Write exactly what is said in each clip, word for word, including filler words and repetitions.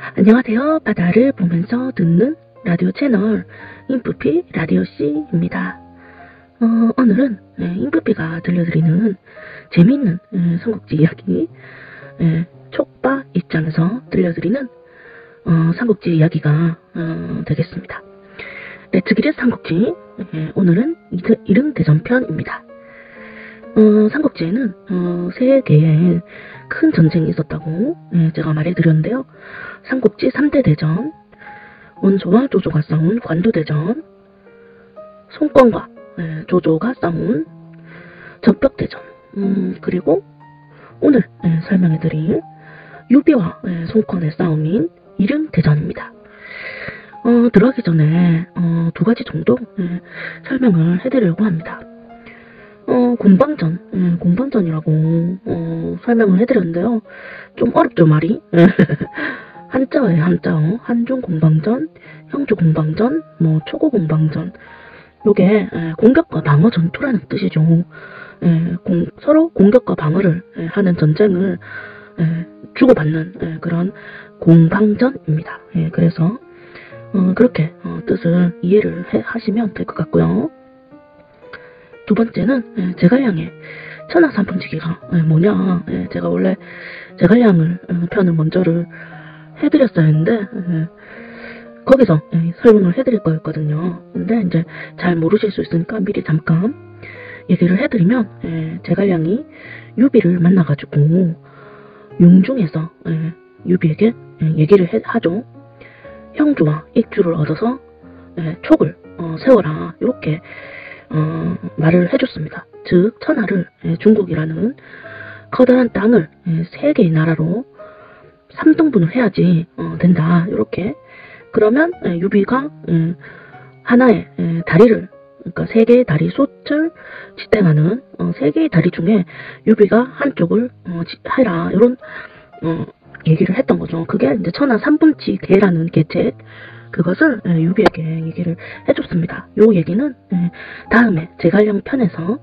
안녕하세요. 바다를 보면서 듣는 라디오 채널 인프피 라디오씨입니다. 어, 오늘은 네, 인프피가 들려드리는 재미있는 예, 삼국지 이야기 예, 촉바 입장에서 들려드리는 어, 삼국지 이야기가 어, 되겠습니다. 네, 즉일의 삼국지 예, 오늘은 일흥대전편입니다. 어, 삼국지에는 어, 세 개의 큰 전쟁이 있었다고 예, 제가 말해드렸는데요. 삼국지 삼 대 대전, 원소와 조조가 싸운 관두대전, 송권과 예, 조조가 싸운 적벽대전, 음, 그리고 오늘 예, 설명해드릴 유비와 예, 송권의 싸움인 일흥대전입니다. 어, 들어가기 전에 어, 두 가지 정도 예, 설명을 해드리려고 합니다. 어, 공방전, 예, 공방전이라고 어, 설명을 해드렸는데요. 좀 어렵죠, 말이? 한자어예요, 한자어. 한중 공방전, 형주 공방전, 뭐 초고 공방전. 요게 예, 공격과 방어 전투라는 뜻이죠. 예, 공, 서로 공격과 방어를 예, 하는 전쟁을 예, 주고받는 예, 그런 공방전입니다. 예, 그래서 어, 그렇게 어, 뜻을 이해를 해, 하시면 될 것 같고요. 두 번째는 예, 제갈량의 천하삼풍지기가 예, 뭐냐. 예, 제가 원래 제갈량을 어, 편을 먼저를 해드렸어야 했는데 예, 거기서 예, 설명을 해드릴 거였거든요. 근데 이제 잘 모르실 수 있으니까 미리 잠깐 얘기를 해드리면 예, 제갈량이 유비를 만나가지고 용중에서 예, 유비에게 예, 얘기를 해, 하죠. 형주와 익주를 얻어서 예, 촉을 어, 세워라 이렇게 어, 말을 해줬습니다. 즉 천하를 예, 중국이라는 커다란 땅을 예, 세 개의 나라로 삼등분을 해야지 어, 된다. 이렇게 그러면 예, 유비가 예, 하나의 예, 다리를 그러니까 세 개의 다리 솥을 지탱하는 어, 세 개의 다리 중에 유비가 한쪽을 어, 지, 해라 이런 어, 얘기를 했던 거죠. 그게 이제 천하 삼분지계라는 계책 그것을 예, 유비에게 얘기를 해줬습니다. 요 얘기는 예, 다음에 제갈량 편에서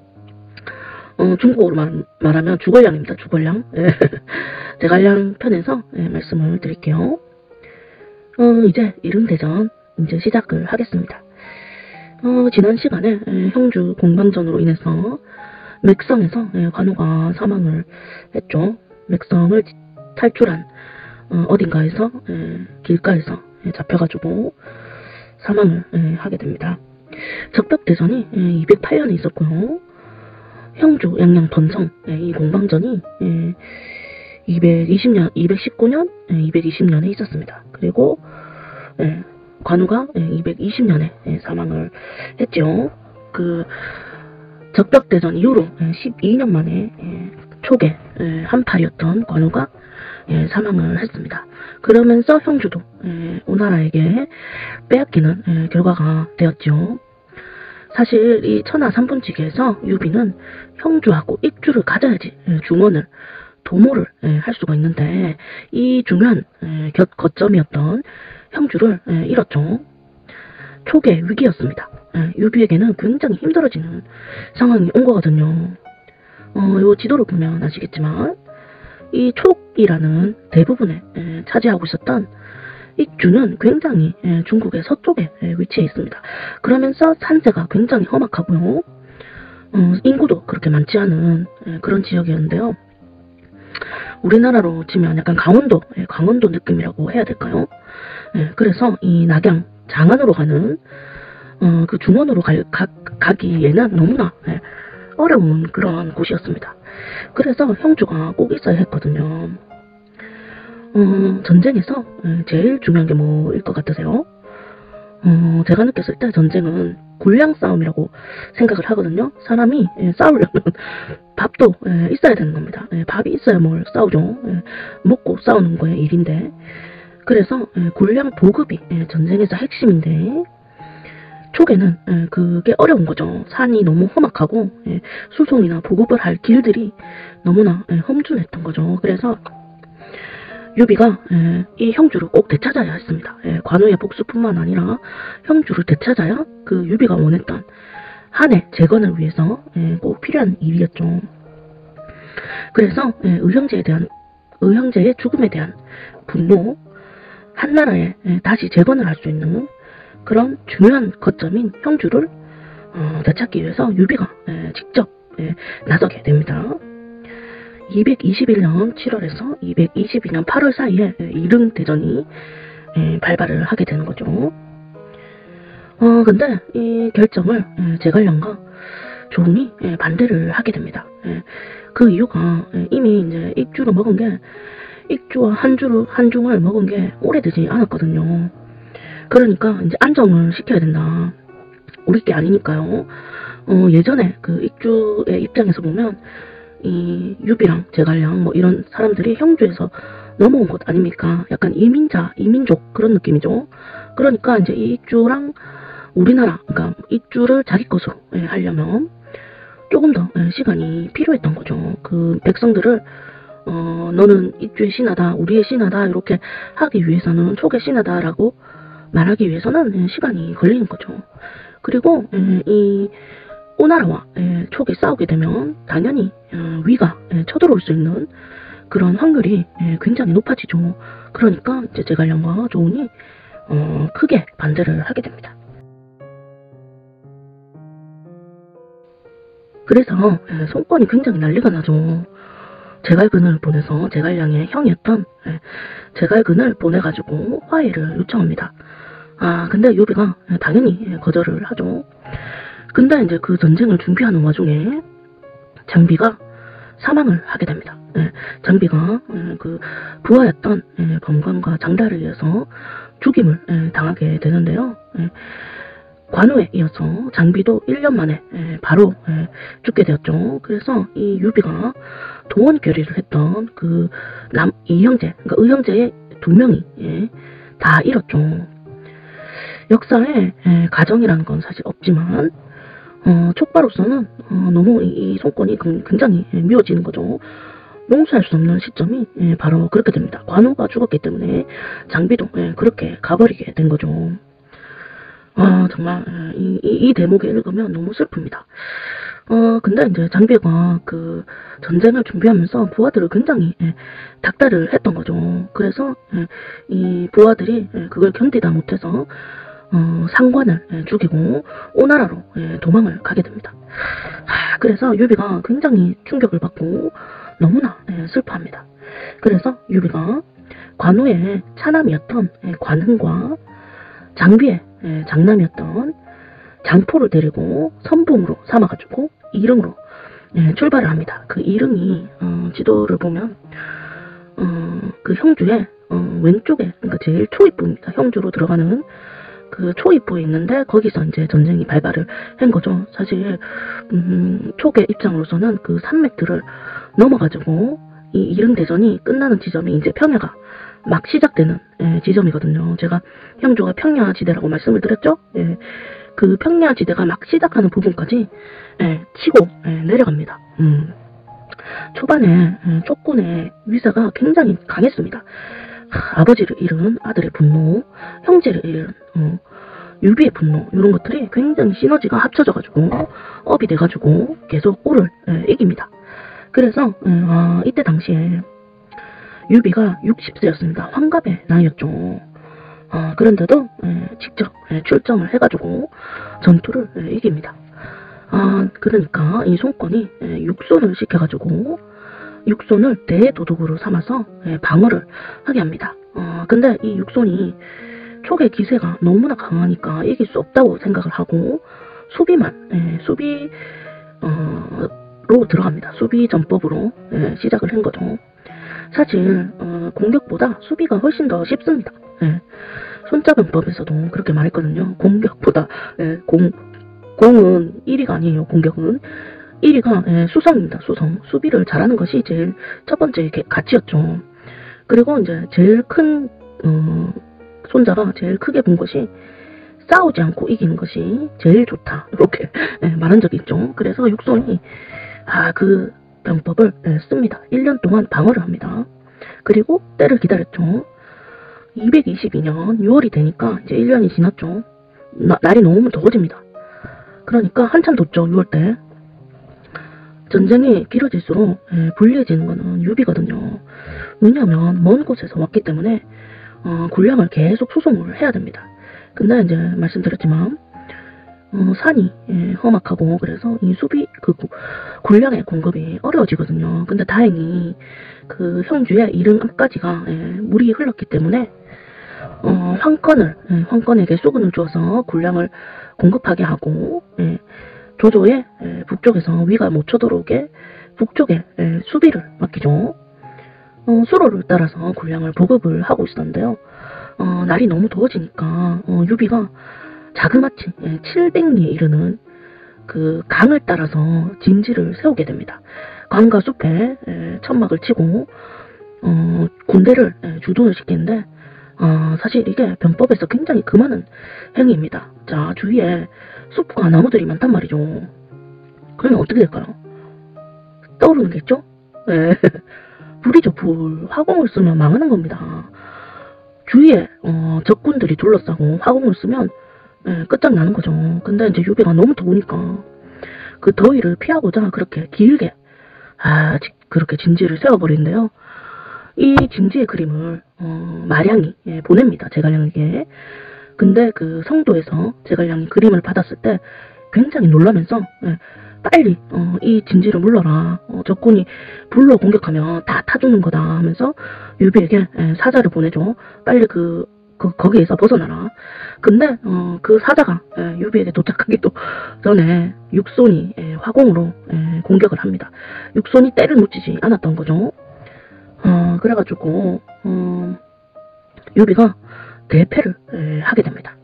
어, 중국어로 말, 말하면 주걸량입니다. 주걸량. 예. 제갈량 편에서 예, 말씀을 드릴게요. 어, 이제 일흥대전 이제 시작을 하겠습니다. 어, 지난 시간에 예, 형주 공방전으로 인해서 맥성에서 예, 관우가 사망을 했죠. 맥성을 탈출한 어, 어딘가에서 예, 길가에서 예, 잡혀가지고 사망을 예, 하게 됩니다. 적벽대전이 예, 이백팔 년에 있었고요. 형주 양양 번성 예, 이 공방전이 예, 이백이십 년, 이백십구 년, 예, 이백이십 년에 있었습니다. 그리고 예, 관우가 예, 이백이십 년에 예, 사망을 했죠. 그 적벽대전 이후로 예, 십이 년 만에 예, 촉의 예, 한팔이었던 관우가 예, 사망을 했습니다. 그러면서 형주도 예, 오나라에게 빼앗기는 예, 결과가 되었죠. 사실 이 천하 삼분지계에서 유비는 형주하고 익주를 가져야지 예, 중원을 도모를 예, 할 수가 있는데 이 중요한 예, 겨, 거점이었던 형주를 예, 잃었죠. 촉의 위기였습니다. 예, 유비에게는 굉장히 힘들어지는 상황이 온 거거든요. 어, 요 지도를 보면 아시겠지만 이 촉이라는 대부분에 예, 차지하고 있었던 익주는 굉장히 예, 중국의 서쪽에 예, 위치해 있습니다. 그러면서 산세가 굉장히 험악하고요. 어, 인구도 그렇게 많지 않은 예, 그런 지역이었는데요. 우리나라로 치면 약간 강원도, 예, 강원도 느낌이라고 해야 될까요? 예, 그래서 이 낙양, 장안으로 가는 어, 그 중원으로 가, 가, 가기에는 너무나 예, 어려운 그런 곳이었습니다. 그래서 형주가 꼭 있어야 했거든요. 어, 전쟁에서 예, 제일 중요한 게 뭐일 것 같으세요? 어, 제가 느꼈을 때 전쟁은 군량 싸움이라고 생각을 하거든요. 사람이 예, 싸우려면 밥도 예, 있어야 되는 겁니다. 예, 밥이 있어야 뭘 싸우죠. 예, 먹고 싸우는 거의 일인데 그래서 예, 군량 보급이 예, 전쟁에서 핵심인데 촉에는 예, 그게 어려운 거죠. 산이 너무 험악하고 예, 수송이나 보급을 할 길들이 너무나 예, 험준했던 거죠. 그래서 유비가 예, 이 형주를 꼭 되찾아야 했습니다. 예, 관우의 복수뿐만 아니라 형주를 되찾아야 그 유비가 원했던 한의 재건을 위해서 예, 꼭 필요한 일이었죠. 그래서 예, 의형제에 대한 의형제의 죽음에 대한 분노 한나라에 예, 다시 재건을 할 수 있는 그런 중요한 거점인 형주를 어, 되찾기 위해서 유비가 예, 직접 예, 나서게 됩니다. 이백이십일 년 칠월에서 이백이십이 년 팔월 사이에 예, 이릉대전이 예, 발발을 하게 되는 거죠. 어 근데 이 결정을 예, 제갈량과 조응이 예, 반대를 하게 됩니다. 예, 그 이유가 예, 이미 이제 익주를 먹은 게 익주와 한주를 한중을 먹은 게 오래되지 않았거든요. 그러니까 이제 안정을 시켜야 된다. 우리 게 아니니까요. 어, 예전에 그 익주의 입장에서 보면 이 유비랑 제갈량 뭐 이런 사람들이 형주에서 넘어온 것 아닙니까? 약간 이민자, 이민족 그런 느낌이죠. 그러니까 이제 이 익주랑 우리나라, 그러니까 익주를 자기 것으로 예, 하려면 조금 더 예, 시간이 필요했던 거죠. 그 백성들을 어, 너는 익주의 신하다, 우리의 신하다 이렇게 하기 위해서는 촉의 신하다라고 말하기 위해서는 예, 시간이 걸리는 거죠. 그리고 예, 이 오나라와 예, 촉이 싸우게 되면 당연히 어, 위가 예, 쳐들어올 수 있는 그런 확률이 예, 굉장히 높아지죠. 그러니까 이제 제갈량과 조응이 어, 크게 반대를 하게 됩니다. 그래서 예, 손권이 굉장히 난리가 나죠. 제갈근을 보내서 제갈량의 형이었던 예, 제갈근을 보내가지고 화해를 요청합니다. 아 근데 유비가 예, 당연히 예, 거절을 하죠. 근데 이제 그 전쟁을 준비하는 와중에 장비가 사망을 하게 됩니다. 예, 장비가 예, 그 부하였던 예, 범관과 장달에 의해서 죽임을 예, 당하게 되는데요. 예, 관우에 이어서 장비도 일 년 만에 예, 바로 예, 죽게 되었죠. 그래서 이 유비가 동원 결의를 했던 그 남 이형제, 그러니까 의형제의 두 명이 예, 다 잃었죠. 역사에 예, 가정이라는 건 사실 없지만 어, 촉바로서는 어, 너무 이, 이 손권이 굉장히 예, 미워지는 거죠. 용서할 수 없는 시점이 예, 바로 그렇게 됩니다. 관우가 죽었기 때문에 장비도 예, 그렇게 가버리게 된 거죠. 아 정말 이, 이, 이 대목을 읽으면 너무 슬픕니다. 어 근데 이제 장비가 그 전쟁을 준비하면서 부하들을 굉장히 예, 닥달을 했던 거죠. 그래서 예, 이 부하들이 예, 그걸 견디다 못해서 어, 상관을 예, 죽이고 오나라로 예, 도망을 가게 됩니다. 아, 그래서 유비가 굉장히 충격을 받고 너무나 예, 슬퍼합니다. 그래서 유비가 관우의 차남이었던 예, 관흥과 장비의 예, 장남이었던 장포를 데리고 선봉으로 삼아가지고 이릉으로 예, 출발을 합니다. 그 이릉이 어, 지도를 보면 어, 그 형주의 어, 왼쪽에 그러니까 제일 초입부입니다. 형주로 들어가는 그 초입부에 있는데 거기서 이제 전쟁이 발발을 한 거죠. 사실 음, 촉의 입장으로서는 그 산맥들을 넘어가지고 이 이릉대전이 끝나는 지점이 이제 평야가 막 시작되는 예, 지점이거든요. 제가 형주가 평야지대라고 말씀을 드렸죠. 예, 그 평야지대가 막 시작하는 부분까지 예, 치고 예, 내려갑니다. 음, 초반에 예, 촉군의 위세가 굉장히 강했습니다. 하, 아버지를 잃은 아들의 분노, 형제를 잃은 어, 유비의 분노 이런 것들이 굉장히 시너지가 합쳐져가지고 업이 돼가지고 계속 꼴을 예, 이깁니다. 그래서 예, 아, 이때 당시에 유비가 육십 세였습니다. 환갑의 나이였죠. 어, 그런데도 예, 직접 예, 출정을 해가지고 전투를 예, 이깁니다. 아, 그러니까 이 손권이 예, 육손을 시켜가지고 육손을 대도독으로 삼아서 예, 방어를 하게 합니다. 어, 근데 이 육손이 촉의 기세가 너무나 강하니까 이길 수 없다고 생각을 하고 수비만 예, 수비 어, 로 들어갑니다. 수비 전법으로 예, 시작을 한 거죠. 사실 어, 공격보다 수비가 훨씬 더 쉽습니다. 예. 손자병법에서도 그렇게 말했거든요. 공격보다 예, 공, 공은 일 위가 아니에요. 공격은 일 위가 예, 수성입니다. 수성. 수비를 잘하는 것이 제일 첫 번째 가치였죠. 그리고 이제 제일 큰 어, 손자가 제일 크게 본 것이 싸우지 않고 이기는 것이 제일 좋다. 이렇게 예, 말한 적이 있죠. 그래서 육손이 아, 그 병법을 예, 씁니다. 일 년 동안 방어를 합니다. 그리고 때를 기다렸죠. 이백이십이 년 유월이 되니까 이제 일 년이 지났죠. 나, 날이 너무 더워집니다. 그러니까 한참 덥죠. 유월 때. 전쟁이 길어질수록 예, 불리해지는 거는 유비거든요. 왜냐하면 먼 곳에서 왔기 때문에 어, 군량을 계속 수송을 해야 됩니다. 근데 이제 말씀드렸지만 어, 산이 예, 험악하고 그래서 이 수비 그 군량의 공급이 어려워지거든요. 근데 다행히 그 형주의 이릉암까지가 예, 물이 흘렀기 때문에 어, 황건을 예, 황건에게 수군을 주어서 군량을 공급하게 하고 예, 조조의 예, 북쪽에서 위가 못 쳐들어오게 북쪽에 예, 수비를 맡기죠. 어, 수로를 따라서 군량을 보급을 하고 있었는데요. 어, 날이 너무 더워지니까 어, 유비가 자그마치 예, 칠백 리에 이르는 그 강을 따라서 진지를 세우게 됩니다. 강과 숲에 예, 천막을 치고 어, 군대를 예, 주둔을 시키는데 어, 사실 이게 병법에서 굉장히 금하는 행위입니다. 자, 주위에 숲과 나무들이 많단 말이죠. 그러면 어떻게 될까요? 떠오르는 게 있죠? 예. 불이죠, 불. 화공을 쓰면 망하는 겁니다. 주위에 어, 적군들이 둘러싸고 화공을 쓰면 예, 끝장나는 거죠. 근데 이제 유비가 너무 더우니까 그 더위를 피하고자 그렇게 길게 아 그렇게 진지를 세워버리는데요. 이 진지의 그림을 어, 마량이 예, 보냅니다. 제갈량에게. 근데 그 성도에서 제갈량이 그림을 받았을 때 굉장히 놀라면서 예, 빨리 어, 이 진지를 물러라. 어, 적군이 불로 공격하면 다 타 죽는 거다 하면서 유비에게 예, 사자를 보내죠. 빨리 그, 그 거기에서 벗어나라. 근데 어, 그 사자가 예, 유비에게 도착하기도 전에 육손이 예, 화공으로 예, 공격을 합니다. 육손이 때를 놓치지 않았던 거죠. 어, 그래가지고 어, 유비가 대패를 예, 하게 됩니다.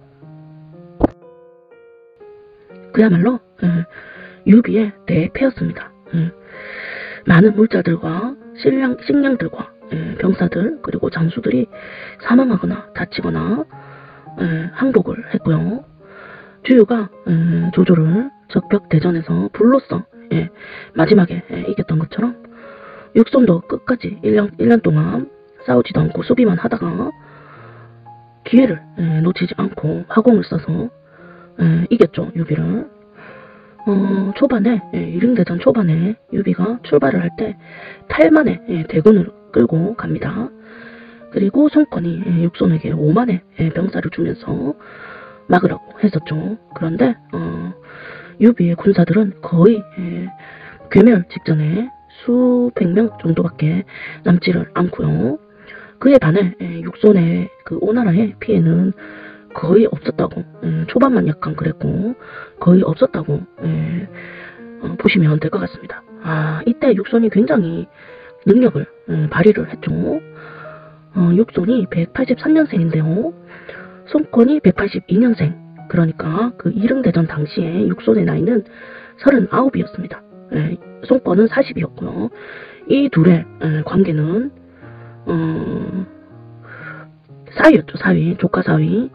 그야말로 예, 유비의 대패였습니다. 예, 많은 물자들과 식량, 식량들과 예, 병사들 그리고 장수들이 사망하거나 다치거나 예, 항복을 했고요. 주유가 예, 조조를 적벽 대전에서 불로써 예, 마지막에 예, 이겼던 것처럼 육손도 끝까지 일 년, 일 년 동안 싸우지도 않고 수비만 하다가 기회를 예, 놓치지 않고 화공을 써서 예, 이겼죠. 유비를. 어, 초반에 예, 이릉대전 초반에 유비가 출발을 할 때 팔만의 예, 대군을 끌고 갑니다. 그리고 손권이 예, 육손에게 오만의 예, 병사를 주면서 막으라고 했었죠. 그런데 어, 유비의 군사들은 거의 예, 괴멸 직전에 수백 명 정도밖에 남지를 않고요. 그에 반해 예, 육손의 그 오나라의 피해는 거의 없었다고 예, 초반만 약간 그랬고 거의 없었다고 예, 어, 보시면 될 것 같습니다. 아 이때 육손이 굉장히 능력을 예, 발휘를 했죠. 어, 육손이 백팔십삼 년생인데요. 손권이 백팔십이 년생. 그러니까 그 이릉대전 당시에 육손의 나이는 서른아홉이었습니다. 예, 손권은 사십이었고요. 이 둘의 예, 관계는 어, 사위였죠. 사위, 조카 사위.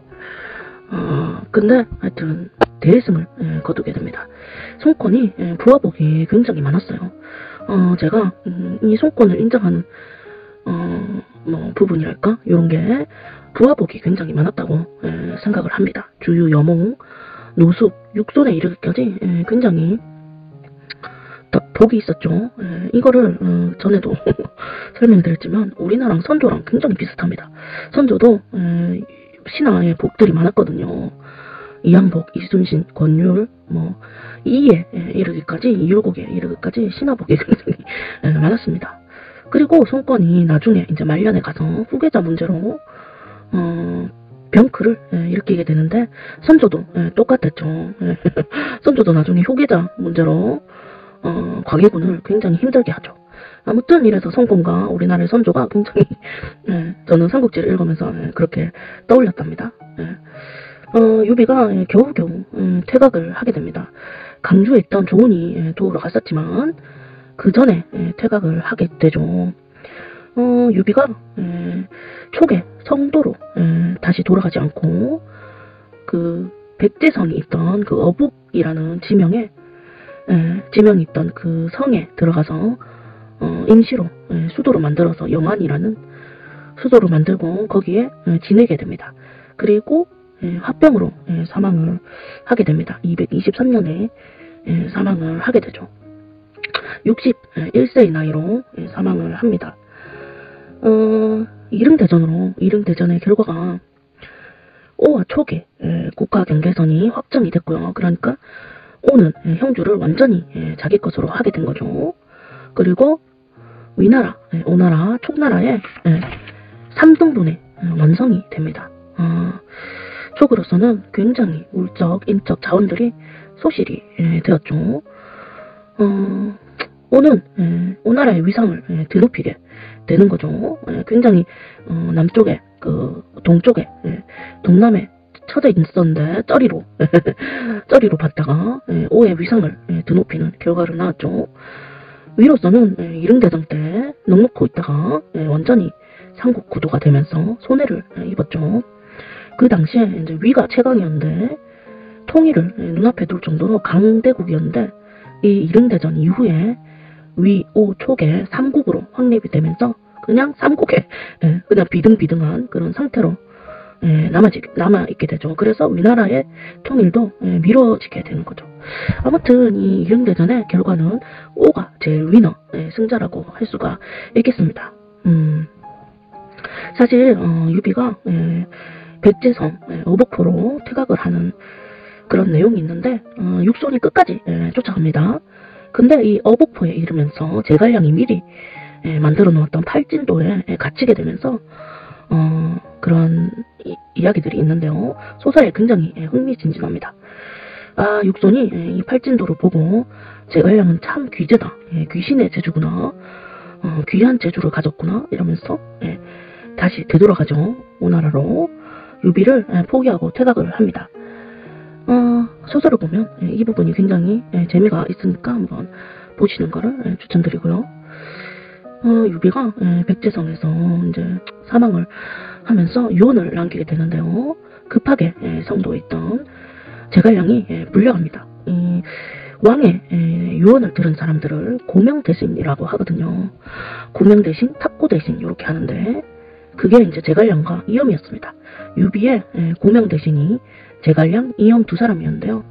어, 근데 하여튼 대승을 예, 거두게 됩니다. 손권이 예, 부하복이 굉장히 많았어요. 어, 제가 음, 이 손권을 인정하는 어, 뭐 부분이랄까 이런 게 부하복이 굉장히 많았다고 예, 생각을 합니다. 주유, 여몽, 노숙, 육손에 이르기까지 예, 굉장히 복이 있었죠. 예, 이거를 어, 전에도 설명드렸지만 우리나라랑 선조랑 굉장히 비슷합니다. 선조도 예, 신하의 복들이 많았거든요. 이양복, 이순신, 권율, 뭐 이에 예, 이르기까지 이율곡에 이르기까지 신하복이 굉장히 예, 많았습니다. 그리고 손권이 나중에 이제 말년에 가서 후계자 문제로 어, 병크를 예, 일으키게 되는데 선조도 예, 똑같았죠. 예, 선조도 나중에 후계자 문제로 어, 광해군을 굉장히 힘들게 하죠. 아무튼 이래서 손권과 우리나라의 선조가 굉장히 예, 저는 삼국지를 읽으면서 예, 그렇게 떠올렸답니다. 예. 어, 유비가 예, 겨우겨우 예, 퇴각을 하게 됩니다. 강주에 있던 조은이 예, 도우러 갔었지만 그 전에 예, 퇴각을 하게 되죠. 어, 유비가 예, 초계 성도로 예, 다시 돌아가지 않고 그 백제성이 있던 그 어북이라는 지명에 예, 지명이 있던 그 성에 들어가서 어, 임시로 예, 수도로 만들어서 영안이라는 수도로 만들고 거기에 예, 지내게 됩니다. 그리고 예, 화병으로 예, 사망을 하게 됩니다. 이백이십삼 년에 예, 사망을 하게 되죠. 육십일 세의 나이로 예, 사망을 합니다. 어, 이릉대전으로, 이릉대전의 결과가 오와 촉의 국가 경계선이 확정이 됐고요. 그러니까 오는 형주를 완전히 자기 것으로 하게 된 거죠. 그리고 위나라, 오나라, 촉나라의 삼 등분의 완성이 됩니다. 어, 촉으로서는 굉장히 물적, 인적 자원들이 소실이 되었죠. 어, 오는 오나라의 위상을 드높이게 되는 거죠. 굉장히 어, 남쪽에 그 동쪽에 동남에 쳐져 있었는데 쩌리로 쩌리로 봤다가 오의 위상을 드높이는 결과를 낳았죠. 위로서는 이릉대전 때 넉넉고 있다가 완전히 삼국 구도가 되면서 손해를 입었죠. 그 당시에 이제 위가 최강이었는데 통일을 눈앞에 둘 정도로 강대국이었는데 이 이릉대전 이후에 위, 오, 촉의 삼국으로 확립이 되면서 그냥 삼국에 그냥 비등비등한 그런 상태로 남아지, 남아있게 되죠. 그래서 위나라의 통일도 미뤄지게 되는 거죠. 아무튼 이 이릉대전의 결과는 오가 제일 위너 승자라고 할 수가 있겠습니다. 음, 사실 어, 유비가 백제성 어복포로 퇴각을 하는 그런 내용이 있는데 어, 육손이 끝까지 쫓아갑니다. 근데 이 어복포에 이르면서 제갈량이 미리 만들어 놓았던 팔진도에 갇히게 되면서 어, 그런 이, 이야기들이 있는데요. 소설에 굉장히 흥미진진합니다. 아, 육손이 이 팔진도를 보고 제갈량은 참 귀재다. 귀신의 재주구나. 어, 귀한 재주를 가졌구나. 이러면서 다시 되돌아가죠. 오나라로. 유비를 포기하고 퇴각을 합니다. 어, 소설을 보면 이 부분이 굉장히 재미가 있으니까 한번 보시는 거를 추천드리고요. 어, 유비가 백제성에서 이제 사망을 하면서 유언을 남기게 되는데요. 급하게 성도에 있던 제갈량이 불려갑니다. 이 왕의 유언을 들은 사람들을 고명대신이라고 하거든요. 고명대신, 탑고대신 이렇게 하는데 그게 이제 제갈량과 이염이었습니다. 유비의 고명대신이 제갈량, 이염 두 사람이었는데요.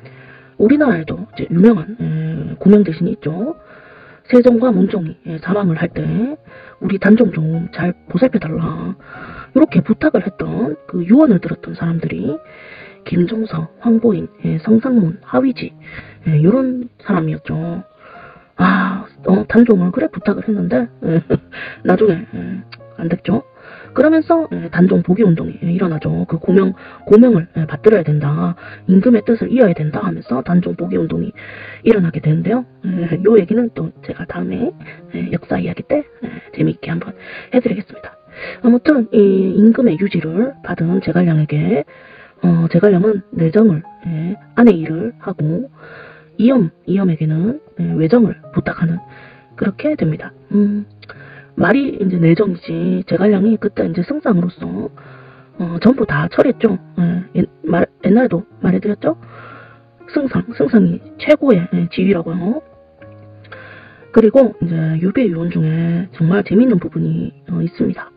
우리나라에도 이제 유명한 고명대신이 있죠. 세종과 문종이 사망을 할 때 우리 단종 좀 잘 보살펴달라 이렇게 부탁을 했던 그 유언을 들었던 사람들이 김종서, 황보인, 성상문, 하위지 이런 사람이었죠. 아, 어, 단종을 그래 부탁을 했는데 나중에 안 됐죠. 그러면서 단종 복위운동이 일어나죠. 그 고명, 고명을 받들어야 된다. 임금의 뜻을 이어야 된다 하면서 단종 복위운동이 일어나게 되는데요. 요 얘기는 또 제가 다음에 역사 이야기 때 재미있게 한번 해드리겠습니다. 아무튼 이 임금의 유지를 받은 제갈량에게 어, 제갈량은 내정을 아내 일을 하고 이염, 이염에게는 외정을 부탁하는 그렇게 됩니다. 음, 말이 이제 내정이지 제갈량이 그때 이제 승상으로서 어, 전부 다 처리했죠. 예, 말, 옛날에도 말해드렸죠. 승상, 승상이 최고의 지위라고요. 그리고 이제 유비의 유언 중에 정말 재미있는 부분이 어, 있습니다.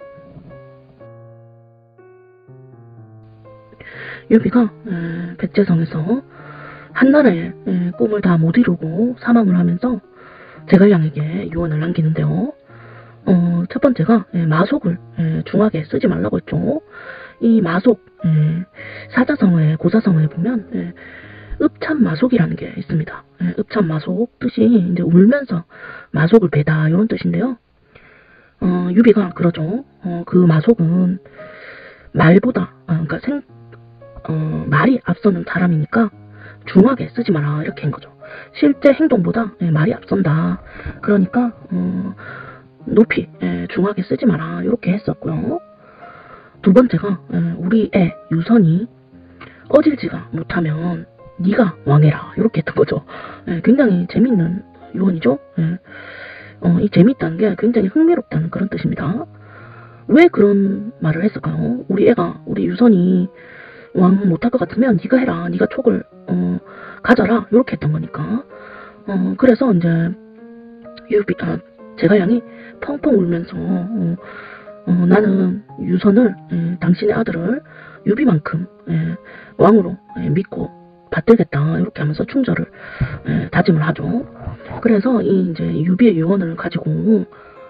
유비가 에, 백제성에서 한나라의 에, 꿈을 다 못 이루고 사망을 하면서 제갈량에게 유언을 남기는데요. 어, 첫 번째가 에, 마속을 에, 중하게 쓰지 말라고 했죠. 이 마속, 에, 사자성어에 고사성어에 보면 에, 읍참마속이라는 게 있습니다. 에, 읍참마속 뜻이 이제 울면서 마속을 베다 이런 뜻인데요. 어, 유비가 그러죠. 어, 그 마속은 말보다 아, 그러니까 생, 어, 말이 앞서는 사람이니까 중하게 쓰지 마라 이렇게 한 거죠. 실제 행동보다 에, 말이 앞선다. 그러니까 어, 높이 에, 중하게 쓰지 마라 이렇게 했었고요. 두 번째가 에, 우리 애 유선이 어질지가 못하면 네가 왕해라 이렇게 했던 거죠. 에, 굉장히 재밌는 유언이죠. 에, 어, 이 재밌다는 게 굉장히 흥미롭다는 그런 뜻입니다. 왜 그런 말을 했을까요? 우리 애가 우리 유선이 왕 못할 것 같으면 네가 해라, 네가 촉을 어, 가져라 이렇게 했던 거니까. 어, 그래서 이제 유비, 아, 제갈량이 펑펑 울면서 어, 어, 나는 유선을 에, 당신의 아들을 유비만큼 에, 왕으로 에, 믿고 받들겠다 이렇게 하면서 충절을 에, 다짐을 하죠. 그래서 이 이제 유비의 유언을 가지고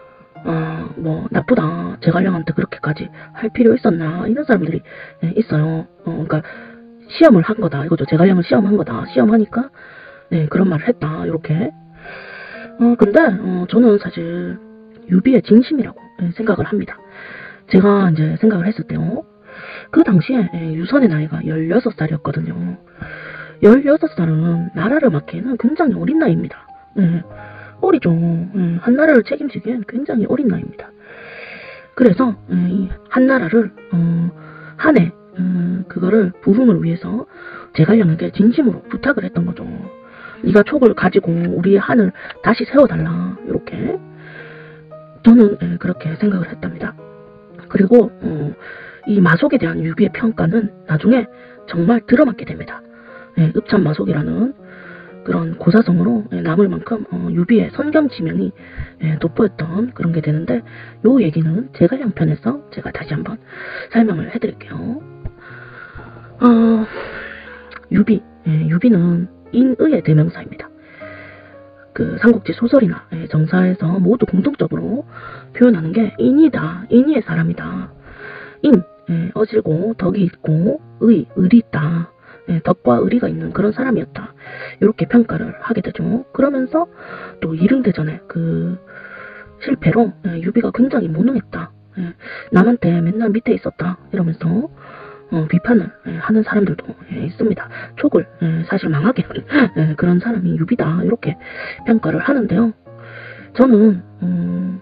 어, 뭐 나쁘다, 제갈량한테 그렇게까지 할 필요 있었나, 이런 사람들이 예, 있어요. 어, 그러니까 시험을 한 거다 이거죠. 제갈량을 시험한 거다. 시험하니까 네, 그런 말을 했다 이렇게. 어, 근데 어, 저는 사실 유비의 진심이라고 예, 생각을 합니다. 제가 이제 생각을 했을 때요, 그 당시에 예, 유선의 나이가 열여섯 살이었거든요. 열여섯 살은 나라를 맡기에는 굉장히 어린 나이입니다. 예, 어리죠. 예, 한 나라를 책임지기엔 굉장히 어린 나이입니다. 그래서 예, 한 나라를 어, 한해 음, 그거를 부흥을 위해서 제갈량에게 진심으로 부탁을 했던 거죠. 네가 촉을 가지고 우리의 한을 다시 세워달라 이렇게. 저는 예, 그렇게 생각을 했답니다. 그리고 어, 이 마속에 대한 유비의 평가는 나중에 정말 들어맞게 됩니다. 예, 읍참마속이라는 그런 고사성으로 예, 남을 만큼 어, 유비의 선겸지명이 예, 돋보였던 그런 게 되는데, 요 얘기는 제갈량 편에서 제가 다시 한번 설명을 해드릴게요. 어, 유비, 예, 유비는 인의의 대명사입니다. 그 삼국지 소설이나 예, 정사에서 모두 공통적으로 표현하는 게 인이다, 인의의 사람이다. 인, 예, 어질고 덕이 있고 의, 의리 있다. 예, 덕과 의리가 있는 그런 사람이었다. 이렇게 평가를 하게 되죠. 그러면서 또 이릉대전의 그 실패로 예, 유비가 굉장히 무능했다. 예, 남한테 맨날 밑에 있었다. 이러면서 어, 비판을 예, 하는 사람들도 예, 있습니다. 촉을 예, 사실 망하게 한 예, 그런 사람이 유비다. 이렇게 평가를 하는데요. 저는 음,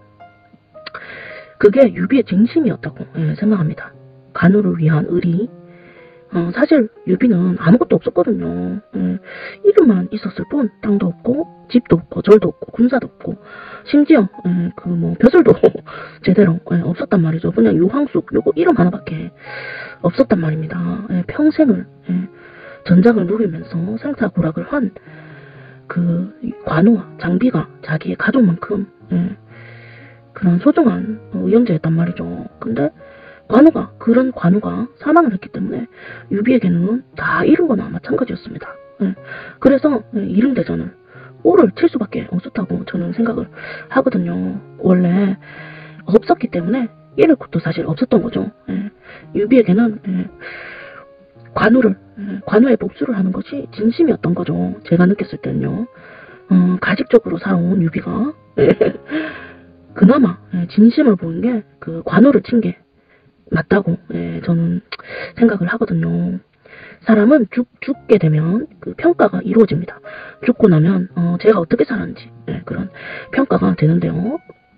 그게 유비의 진심이었다고 예, 생각합니다. 간우를 위한 의리. 어, 사실 유비는 아무것도 없었거든요. 예, 이름만 있었을 뿐 땅도 없고 집도 없고 절도 없고 군사도 없고 심지어 예, 그 뭐 벼슬도 제대로 예, 없었단 말이죠. 그냥 유황숙 요거 이름 하나밖에 없었단 말입니다. 예, 평생을 예, 전장을 누비면서 생사고락을 한 그 관우와 장비가 자기의 가족만큼 예, 그런 소중한 의형제였단 말이죠. 근데 관우가 그런 관우가 사망을 했기 때문에 유비에게는 다 잃은 거나 마찬가지였습니다. 예, 그래서 예, 이릉대전을 오를 칠 수밖에 없었다고 저는 생각을 하거든요. 원래 없었기 때문에 잃을 것도 사실 없었던 거죠. 예, 유비에게는 예, 관우를 예, 관우의 복수를 하는 것이 진심이었던 거죠. 제가 느꼈을 때는요. 어, 가식적으로 살아온 유비가 예, 그나마 예, 진심을 보인 게 그 관우를 친 게 맞다고 예, 저는 생각을 하거든요. 사람은 죽, 죽게 되면 그 평가가 이루어집니다. 죽고 나면 어, 제가 어떻게 살았는지 예, 그런 평가가 되는데요.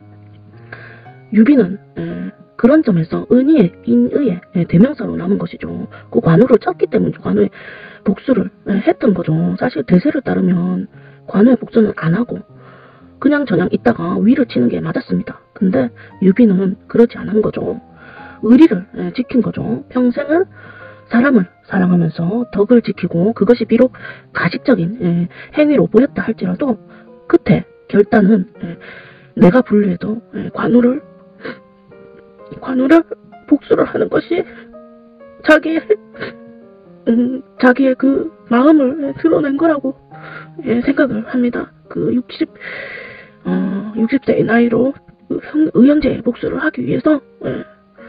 유비는 예, 그런 점에서 은희의 인의의 예, 대명사로 남은 것이죠. 그 관우를 쳤기 때문에 관우의 복수를 예, 했던 거죠. 사실 대세를 따르면 관우의 복수는 안 하고 그냥 저냥 있다가 위를 치는 게 맞았습니다. 근데 유비는 그러지 않은 거죠. 의리를 예, 지킨 거죠. 평생을 사람을 사랑하면서 덕을 지키고 그것이 비록 가식적인 예, 행위로 보였다 할지라도 끝에 결단은 예, 내가 불리해도 예, 관우를 관우를 복수를 하는 것이 자기의 음, 자기의 그 마음을 예, 드러낸 거라고 예, 생각을 합니다. 그 육십 어, 육십 세의 나이로 그 의형제의 복수를 하기 위해서 예,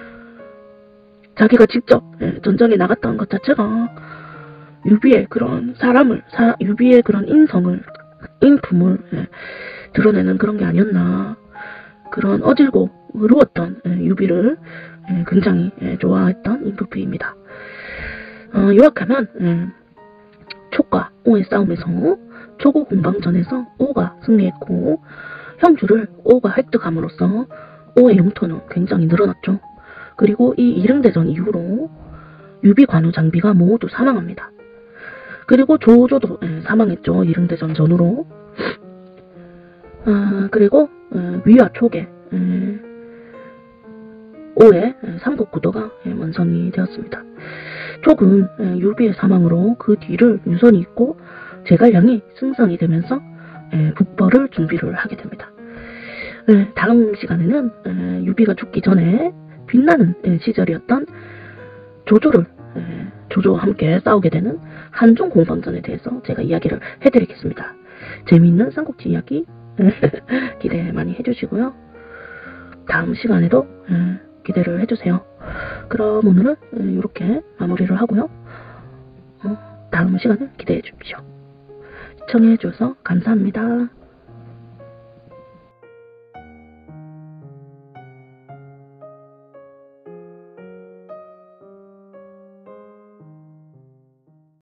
자기가 직접 예, 전장에 나갔다는 것 자체가 유비의 그런 사람을 사, 유비의 그런 인성을 인품을 예, 드러내는 그런 게 아니었나. 그런 어질고 의로웠던 예, 유비를 예, 굉장히 예, 좋아했던 인프피입니다. 어, 요약하면 예, 촉과 오의 싸움에서 촉오 공방전에서 오가 승리했고 형주를 오가 획득함으로써 오의 영토는 굉장히 늘어났죠. 그리고 이 이릉대전 이후로 유비, 관우, 장비가 모두 사망합니다. 그리고 조조도 예, 사망했죠. 이릉대전 전후로. 아, 그리고 예, 위와 촉의 예, 오의 예, 삼국구도가 예, 완성이 되었습니다. 촉은 예, 유비의 사망으로 그 뒤를 유선이 잇고 제갈량이 승선이 되면서 예, 북벌을 준비를 하게 됩니다. 예, 다음 시간에는 예, 유비가 죽기 전에 빛나는 예, 시절이었던 조조를 예, 조조와 함께 싸우게 되는 한중 공방전에 대해서 제가 이야기를 해드리겠습니다. 재미있는 삼국지 이야기 기대 많이 해주시고요. 다음 시간에도 예, 기대를 해주세요. 그럼 오늘은 이렇게 마무리를 하고요. 어, 다음 시간을 기대해 주십시오. 시청해 주셔서 감사합니다.